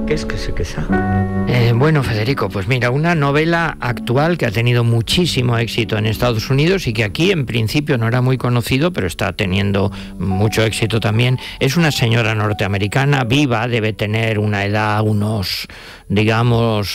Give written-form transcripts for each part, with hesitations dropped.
¿Qué es que se quesa? Bueno, Federico, pues mira, una novela actual que ha tenido muchísimo éxito en Estados Unidos y que aquí en principio no era muy conocido, pero está teniendo mucho éxito también. Es una señora norteamericana viva, debe tener una edad, unos, digamos,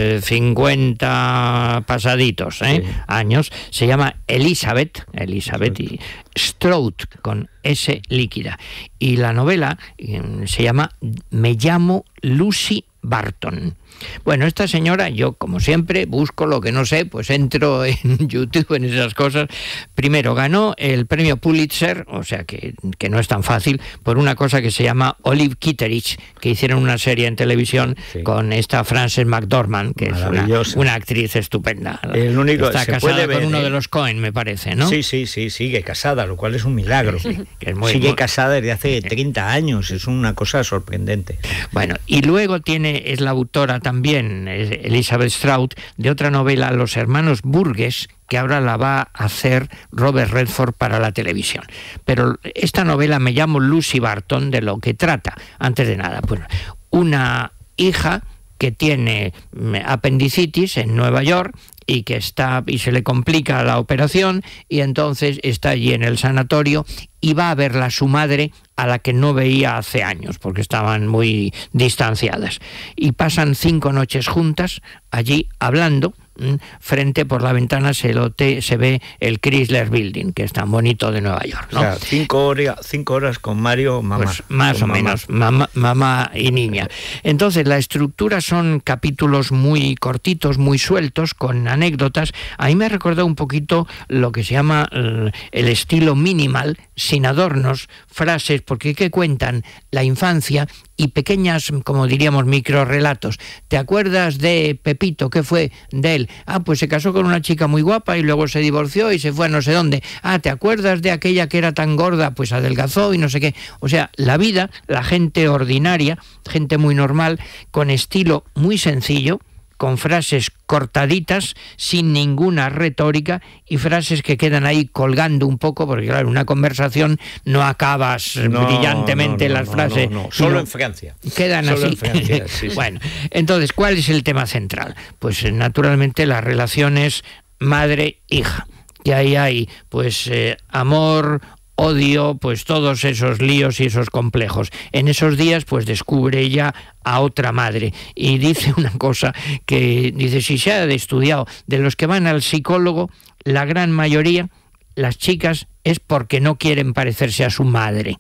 50 pasaditos, Sí. años. Se llama Elizabeth y Strout, con S líquida. Y la novela se llama Me llamo Lucy Barton. Bueno, esta señora, yo como siempre busco lo que no sé, pues entro en YouTube, en esas cosas. Primero, ganó el premio Pulitzer, o sea que no es tan fácil, por una cosa que se llama Olive Kitteridge, que hicieron una serie en televisión con esta Frances McDormand, que es una actriz estupenda. El único, está se casada puede ver, con uno de los Cohen, me parece, ¿no? Sí, sigue casada, lo cual es un milagro. Sí, que es sigue casada desde hace 30 años, es una cosa sorprendente. Bueno, y luego es la autora también, Elizabeth Strout, de otra novela, Los hermanos Burgess, que ahora la va a hacer Robert Redford para la televisión. Pero esta novela, Me llamo Lucy Barton, de lo que trata, antes de nada, pues una hija que tiene apendicitis en Nueva York y se le complica la operación, y entonces está allí en el sanatorio y va a verla a su madre, a la que no veía hace años porque estaban muy distanciadas, y pasan 5 noches juntas allí hablando. Frente por la ventana se ve el Chrysler Building, que es tan bonito, de Nueva York, ¿no? O sea, 5 horas con Mario, mamá. Pues más o menos, mamá y niña. Entonces, la estructura son capítulos muy cortitos, muy sueltos, con anécdotas. A mí me ha recordado un poquito lo que se llama el estilo minimal, sin adornos, frases, porque que cuentan la infancia y pequeñas, como diríamos, microrrelatos. ¿Te acuerdas de Pepito? ¿Qué fue de él? Ah, pues se casó con una chica muy guapa y luego se divorció y se fue a no sé dónde. Ah, ¿te acuerdas de aquella que era tan gorda? Pues adelgazó y no sé qué. O sea, la vida, la gente ordinaria, gente muy normal, con estilo muy sencillo, con frases cortaditas, sin ninguna retórica, y frases que quedan ahí colgando un poco, porque claro, una conversación no acabas brillantemente las frases. No. Solo en Francia. Quedan solo así. En Francia, sí. Bueno, entonces, ¿cuál es el tema central? Pues naturalmente las relaciones madre-hija. Y ahí hay, pues, amor, odio, pues todos esos líos y esos complejos. En esos días, pues descubre ella a otra madre y dice una cosa que dice: si se ha estudiado de los que van al psicólogo, la gran mayoría, las chicas, es porque no quieren parecerse a su madre,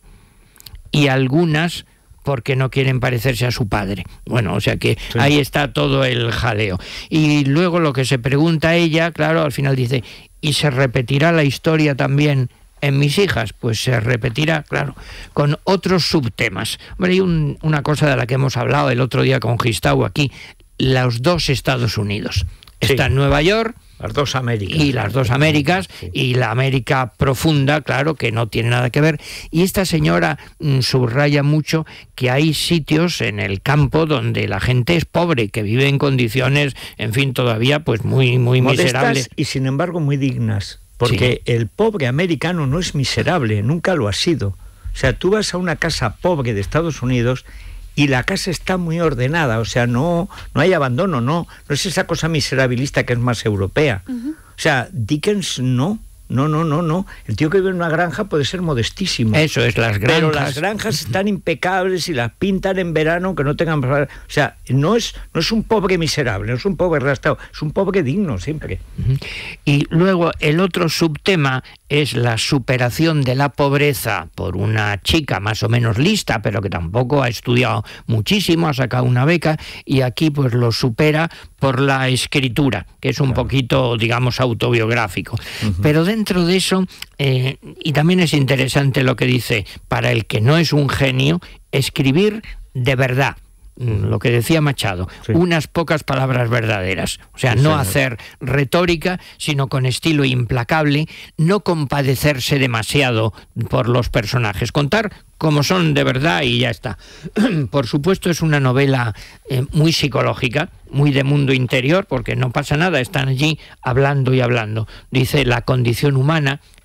y algunas porque no quieren parecerse a su padre. Bueno, o sea que sí, ahí está todo el jaleo. Y luego lo que se pregunta ella, claro, al final dice: ¿y se repetirá la historia también en mis hijas? Pues se repetirá, claro, con otros subtemas. Bueno, hay una cosa de la que hemos hablado el otro día con Gistau aquí: los dos Estados Unidos. Sí. Está en Nueva York, las dos Américas. Y las dos Américas, sí, y la América profunda, claro, que no tiene nada que ver. Y esta señora subraya mucho que hay sitios en el campo donde la gente es pobre, que vive en condiciones, en fin, todavía pues muy modestas, miserables. Y sin embargo muy dignas. Porque sí, el pobre americano no es miserable, nunca lo ha sido. O sea, tú vas a una casa pobre de Estados Unidos y la casa está muy ordenada, o sea, no hay abandono, no es esa cosa miserabilista que es más europea. O sea, Dickens no. El tío que vive en una granja puede ser modestísimo. Eso es, las granjas. Pero las granjas están impecables y las pintan en verano, aunque no tengan... O sea, no es un pobre miserable, no es un pobre arrastrado, es un pobre digno siempre. Y luego el otro subtema es la superación de la pobreza por una chica más o menos lista, pero que tampoco ha estudiado muchísimo, ha sacado una beca, y aquí pues lo supera por la escritura, que es un poquito, digamos, autobiográfico. Pero dentro de eso, y también es interesante lo que dice: para el que no es un genio, escribir de verdad. Lo que decía Machado, sí, unas pocas palabras verdaderas, o sea, no hacer retórica, sino con estilo implacable, no compadecerse demasiado por los personajes, contar como son de verdad y ya está. Por supuesto es una novela muy psicológica, muy de mundo interior, porque no pasa nada, están allí hablando y hablando. Dice: la condición humana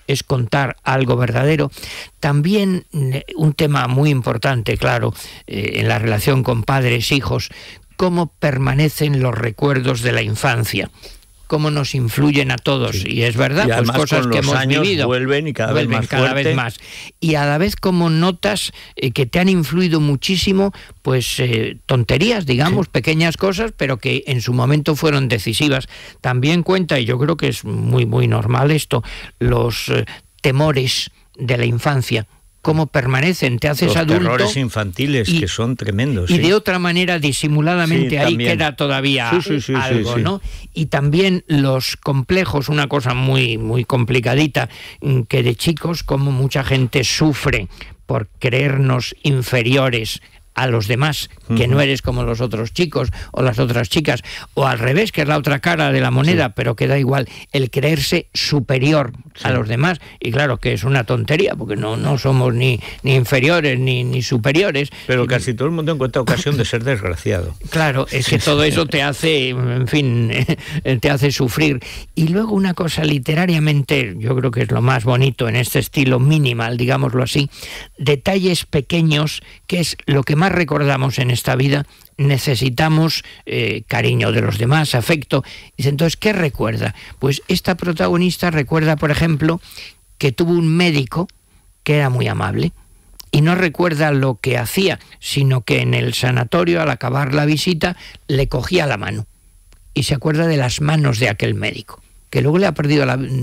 es contar algo verdadero. También un tema muy importante, claro, en la relación con padres, hijos, cómo permanecen los recuerdos de la infancia, cómo nos influyen a todos. Sí. Y es verdad, y pues cosas con que los hemos años vivido vuelven y cada vez más cada fuerte. vez más. Y a la vez como notas que te han influido muchísimo, pues tonterías, digamos, sí, pequeñas cosas, pero que en su momento fueron decisivas. También cuenta, y yo creo que es muy, muy normal esto, los temores de la infancia, cómo permanecen, te haces adulto. Los terrores infantiles, que son tremendos. Y sí, de otra manera, disimuladamente, sí, ahí también queda todavía sí, algo, sí. ¿no? Y también los complejos, una cosa muy, muy complicadita, que de chicos, como mucha gente sufre por creernos inferiores a los demás, que no eres como los otros chicos o las otras chicas, o al revés, que es la otra cara de la moneda, sí, pero que da igual, el creerse superior a los demás, y claro que es una tontería, porque no somos ni inferiores ni superiores. Pero casi todo el mundo encuentra ocasión de ser desgraciado. Claro, es que todo eso te hace, en fin, te hace sufrir. Y luego una cosa literariamente, yo creo que es lo más bonito en este estilo minimal, digámoslo así, detalles pequeños, que es lo que más recordamos en esta vida. Necesitamos cariño de los demás, afecto. Dice, entonces, ¿qué recuerda? Pues esta protagonista recuerda, por ejemplo, que tuvo un médico que era muy amable, y no recuerda lo que hacía, sino que en el sanatorio, al acabar la visita, le cogía la mano, y se acuerda de las manos de aquel médico, que luego le ha perdido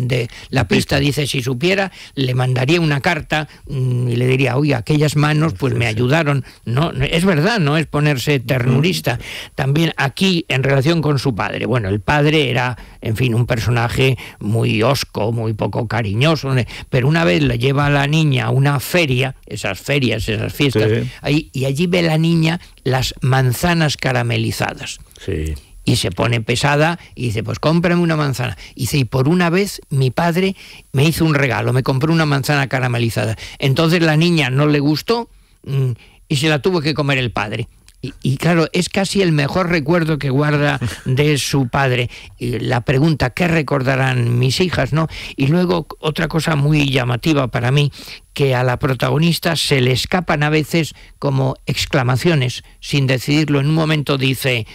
la pista. Dice, si supiera, le mandaría una carta y le diría, oye, aquellas manos pues me ayudaron. No, es verdad, no es ponerse ternurista. También aquí, en relación con su padre, bueno, el padre era, en fin, un personaje muy hosco, muy poco cariñoso, pero una vez le lleva a la niña a una feria, esas fiestas, sí, ahí, y allí ve la niña las manzanas caramelizadas. Sí. Y se pone pesada y dice, pues cómprame una manzana. Y dice, y por una vez mi padre me hizo un regalo, me compró una manzana caramelizada. Entonces la niña no le gustó y se la tuvo que comer el padre. Y claro, es casi el mejor recuerdo que guarda de su padre. Y la pregunta, ¿qué recordarán mis hijas?, ¿no? Y luego otra cosa muy llamativa para mí, que a la protagonista se le escapan a veces como exclamaciones, sin decidirlo. En un momento dice...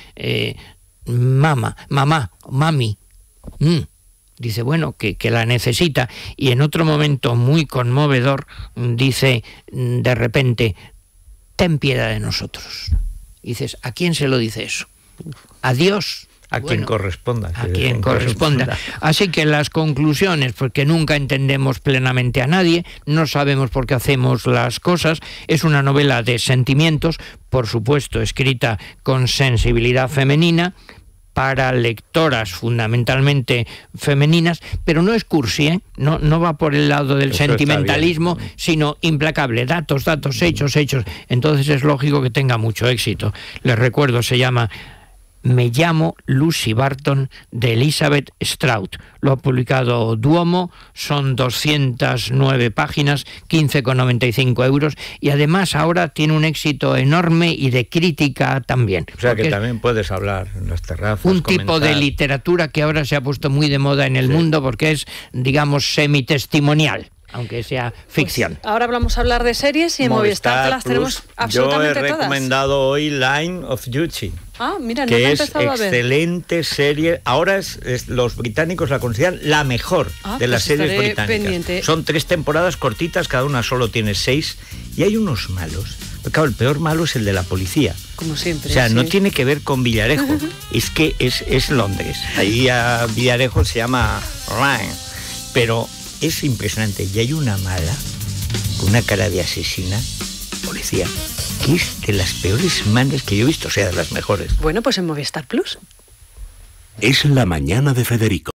mamá, mami, dice, bueno, que la necesita, y en otro momento muy conmovedor dice de repente, ten piedad de nosotros. Y dices, ¿a quién se lo dice eso? ¿A Dios? A quien corresponda. A quien corresponda. Así que las conclusiones, porque nunca entendemos plenamente a nadie, no sabemos por qué hacemos las cosas, es una novela de sentimientos, por supuesto escrita con sensibilidad femenina, para lectoras fundamentalmente femeninas, pero no es cursi, ¿eh? No va por el lado del sentimentalismo, sino implacable, datos, hechos. Entonces es lógico que tenga mucho éxito. Les recuerdo, se llama Me llamo Lucy Barton, de Elizabeth Strout. Lo ha publicado Duomo, son 209 páginas, 15,95 euros, y además ahora tiene un éxito enorme y de crítica también. O sea que también puedes hablar en las terrazas, un tipo de literatura que ahora se ha puesto muy de moda en el mundo, porque es, digamos, semitestimonial, aunque sea ficción. Pues ahora vamos a hablar de series, y en Movistar te las tenemos absolutamente todas. Yo he recomendado hoy Line of Duty. Ah, mira, no que me he es empezado a ver. Excelente serie. Ahora los británicos la consideran la mejor de las series británicas. Pendiente. Son 3 temporadas cortitas, cada una solo tiene 6, y hay unos malos. Pero claro, el peor malo es el de la policía. Como siempre. O sea, sí. no tiene que ver con Villarejo. Es que es Londres. Ahí a Villarejo se llama Ryan. Pero es impresionante. Y hay una mala, con una cara de asesina, policía, que es de las peores malas que yo he visto, o sea, de las mejores. Bueno, pues en Movistar Plus. Es la mañana de Federico.